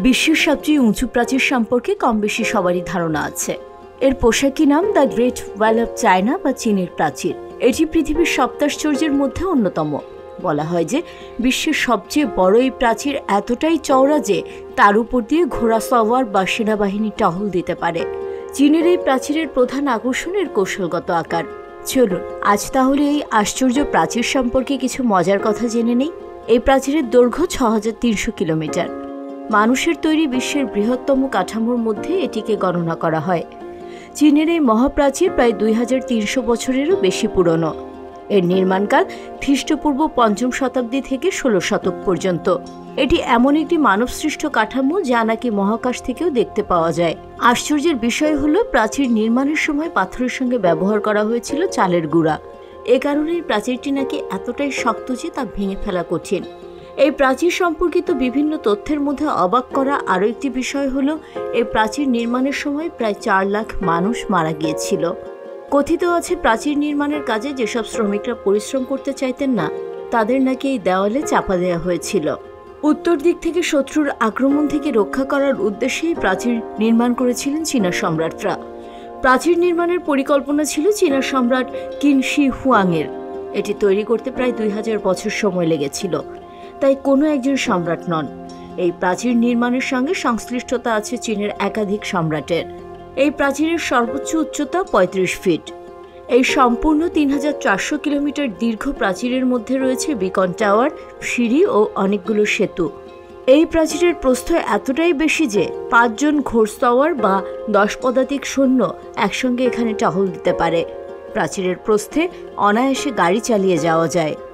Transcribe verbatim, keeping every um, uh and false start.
বিশ্বের সবচেয়ে উঁচু প্রাচীর সম্পর্কে কম বেশি সবারই ধারণা আছে। এর পোশাকি নাম the great wall of China বা চীনের প্রাচীর। এটি পৃথিবীর সপ্তাশ্চর্যের মধ্যে অন্যতম। বলা হয় যে বিশ্বের সবচেয়ে বড় এই প্রাচীর এতটাই চওড়া যে তার উপর দিয়ে ঘোড়া সওয়ার বা সেনাবাহিনী টহল দিতে পারে। চীনের এই প্রাচীরের প্রধান আকর্ষণ এর কৌশলগত আকার। চলুন আজ তাহলে এই আশ্চর্য প্রাচীর সম্পর্কে কিছু মজার কথা জেনে নেই। এই প্রাচীরের দৈর্ঘ্য ছ হাজার তিনশো কিলোমিটার। মানুষের তৈরি বিশ্বের বৃহত্তম কাঠামোর মধ্যে এটিকে গণনা করা হয়। চীনের এই মহাপ্রাচীর প্রায় দুই হাজার তিনশো বছরেরও বেশি পুরনো। এর নির্মাণকাল খ্রিস্টপূর্ব পঞ্চম শতাব্দী থেকে ষোলো শতক পর্যন্ত। এটি এমন একটি মানবসৃষ্ট কাঠামো যা নাকি মহাকাশ থেকেও দেখতে পাওয়া যায়। আশ্চর্যের বিষয় হলো প্রাচীর নির্মাণের সময় পাথরের সঙ্গে ব্যবহার করা হয়েছিল চালের গুঁড়া। এ কারণে এই প্রাচীরটি নাকি এতটাই শক্ত যে তা ভেঙে ফেলা কঠিন। এই প্রাচীর সম্পর্কিত বিভিন্ন তথ্যের মধ্যে অবাক করা আরও একটি বিষয় হলো এই প্রাচীর নির্মাণের সময় প্রায় চার লাখ মানুষ মারা গিয়েছিল। কথিত আছে প্রাচীর নির্মাণের কাজে যেসব শ্রমিকরা পরিশ্রম করতে চাইতেন না তাদের নাকি এই দেওয়ালে চাপা দেওয়া হয়েছিল। উত্তর দিক থেকে শত্রুর আক্রমণ থেকে রক্ষা করার উদ্দেশ্যেই প্রাচীর নির্মাণ করেছিলেন চীনা সম্রাটরা। প্রাচীর নির্মাণের পরিকল্পনা ছিল চীনা সম্রাট কিন শি হুয়াংয়ের। এটি তৈরি করতে প্রায় দুই হাজার বছর সময় লেগেছিল, তাই কোনো একজন সম্রাট নন। এই প্রাচীর নির্মাণের সঙ্গে সংশ্লিষ্টতা আছে চীনের একাধিক সম্রাটের। এই প্রাচীরের সর্বোচ্চ উচ্চতা পঁয়ত্রিশ ফিট। এই সম্পূর্ণ তিন হাজার চারশো কিলোমিটার দীর্ঘ প্রাচীরের মধ্যে রয়েছে বিকন টাওয়ার, সিঁড়ি ও অনেকগুলো সেতু। এই প্রাচীরের প্রস্থ এতটাই বেশি যে পাঁচজন ঘোড়সওয়ার বা দশ পদাতিক সৈন্য একসঙ্গে এখানে টহল দিতে পারে। প্রাচীরের প্রস্থে অনায়াসে গাড়ি চালিয়ে যাওয়া যায়।